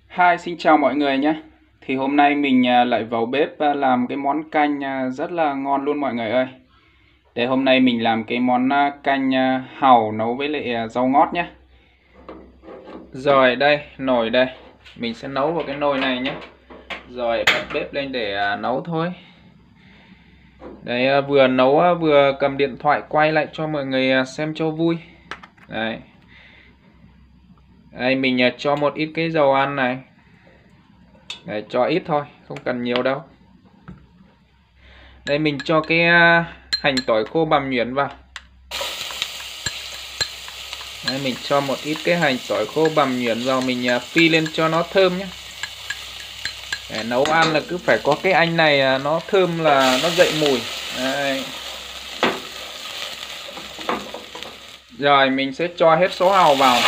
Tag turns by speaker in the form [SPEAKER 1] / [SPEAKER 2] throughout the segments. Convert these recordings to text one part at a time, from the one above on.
[SPEAKER 1] Hi, xin chào mọi người nhé. Thì hôm nay mình lại vào bếp làm cái món canh rất là ngon luôn mọi người ơi. Để hôm nay mình làm cái món canh hàu nấu với lại rau ngót nhé. Rồi đây, nồi đây. Mình sẽ nấu vào cái nồi này nhé. Rồi bật bếp lên để nấu thôi. Đấy, vừa nấu vừa cầm điện thoại quay lại cho mọi người xem cho vui. Đấy. Đây mình cho một ít cái dầu ăn này. Đấy, cho ít thôi, không cần nhiều đâu. Đây mình cho cái hành tỏi khô bằm nhuyễn vào. Đây, mình cho một ít cái hành tỏi khô bằm nhuyễn vào, mình phi lên cho nó thơm nhé. Để nấu ăn là cứ phải có cái anh này nó thơm là nó dậy mùi. Đây. Rồi mình sẽ cho hết số hàu vào.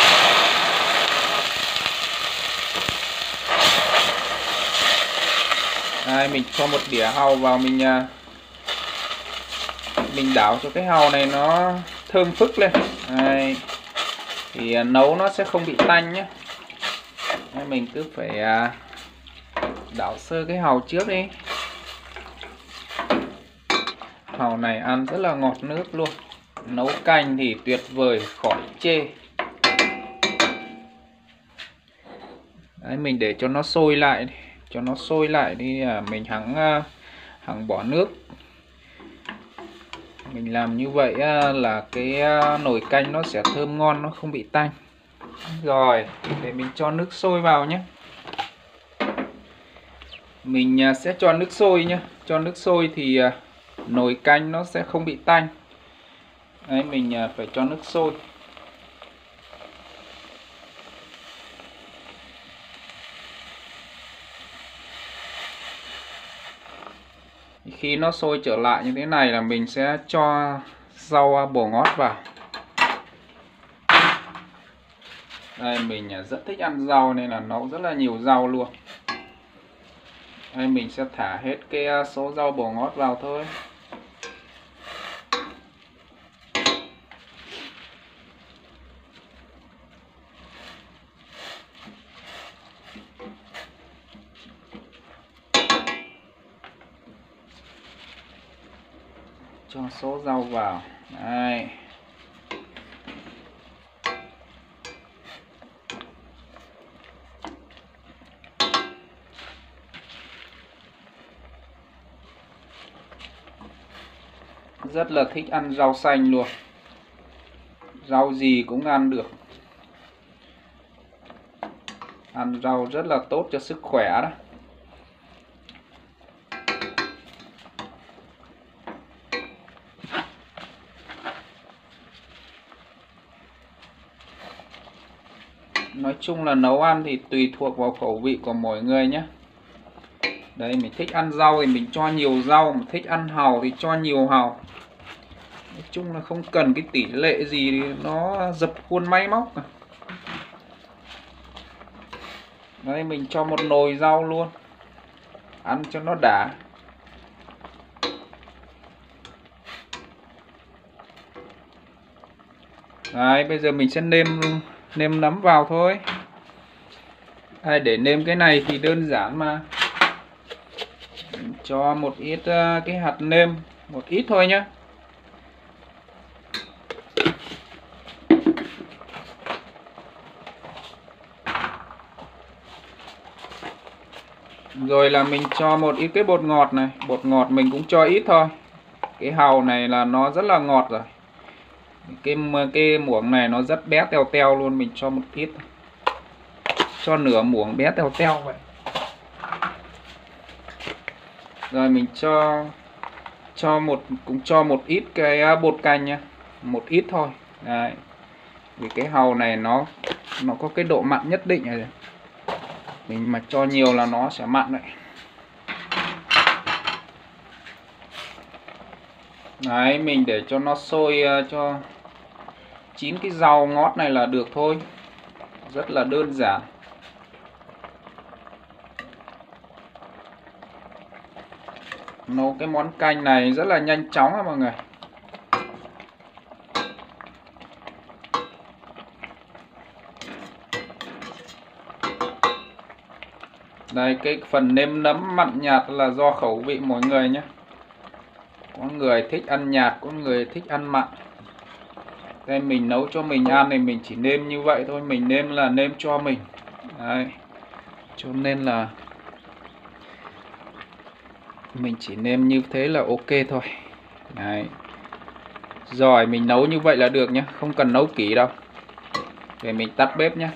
[SPEAKER 1] Đây, mình cho một đĩa hàu vào, mình đảo cho cái hàu này nó thơm phức lên. Đây. Thì nấu nó sẽ không bị tanh nhé. Đây, mình cứ phải đảo sơ cái hàu trước đi. Hàu này ăn rất là ngọt nước luôn. Nấu canh thì tuyệt vời, khỏi chê. Đấy, mình để cho nó sôi lại. Cho nó sôi lại đi, mình hẵng bỏ nước. Mình làm như vậy là cái nồi canh nó sẽ thơm ngon, nó không bị tanh. Rồi, để mình cho nước sôi vào nhé. Mình sẽ cho nước sôi nhé. Cho nước sôi thì nồi canh nó sẽ không bị tanh. Đấy, mình phải cho nước sôi. Khi nó sôi trở lại như thế này là mình sẽ cho rau bổ ngót vào. Đây, mình rất thích ăn rau nên là nấu rất là nhiều rau luôn. Đây, mình sẽ thả hết cái số rau bổ ngót vào thôi. Cho số rau vào. Đây. Rất là thích ăn rau xanh luôn. Rau gì cũng ăn được. Ăn rau rất là tốt cho sức khỏe đó. Nói chung là nấu ăn thì tùy thuộc vào khẩu vị của mỗi người nhé. Đấy, mình thích ăn rau thì mình cho nhiều rau, mà thích ăn hàu thì cho nhiều hàu. Nói chung là không cần cái tỷ lệ gì thì nó dập khuôn máy móc. Đấy, mình cho một nồi rau luôn. Ăn cho nó đã. Đấy, bây giờ mình sẽ nêm nấm vào thôi. Đây, để nêm cái này thì đơn giản mà. Mình cho một ít cái hạt nêm, một ít thôi nhé. Rồi là mình cho một ít cái bột ngọt này. Bột ngọt mình cũng cho ít thôi. Cái hàu này là nó rất là ngọt rồi. Cái muỗng này nó rất bé teo teo luôn. Mình cho một ít. Cho nửa muỗng bé teo teo vậy. Rồi mình cũng cho một ít cái bột canh nha. Một ít thôi. Đấy. Vì cái hàu này nó có cái độ mặn nhất định rồi. Mình mà cho nhiều là nó sẽ mặn đấy. Đấy, mình để cho nó sôi cho chín cái rau ngót này là được thôi. Rất là đơn giản. Nấu cái món canh này rất là nhanh chóng á mọi người. Đây, cái phần nêm nấm mặn nhạt là do khẩu vị mỗi người nhé. Có người thích ăn nhạt, có người thích ăn mặn. Đây, mình nấu cho mình ăn thì mình chỉ nêm như vậy thôi. Mình nêm là nêm cho mình. Đấy. Cho nên là mình chỉ nêm như thế là ok thôi. Đấy. Rồi mình nấu như vậy là được nhé, không cần nấu kỹ đâu. Để mình tắt bếp nhé.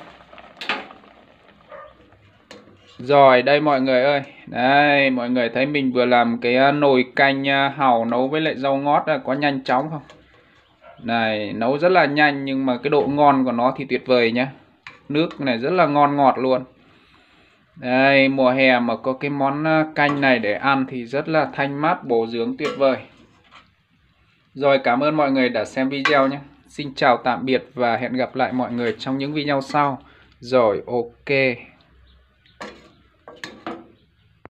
[SPEAKER 1] Rồi đây mọi người ơi. Đây mọi người thấy mình vừa làm cái nồi canh hàu nấu với lại rau ngót có nhanh chóng không? Này, nấu rất là nhanh nhưng mà cái độ ngon của nó thì tuyệt vời nhé. Nước này rất là ngon ngọt luôn. Đây, mùa hè mà có cái món canh này để ăn thì rất là thanh mát, bổ dưỡng tuyệt vời. Rồi, cảm ơn mọi người đã xem video nhé. Xin chào tạm biệt và hẹn gặp lại mọi người trong những video sau. Rồi, ok.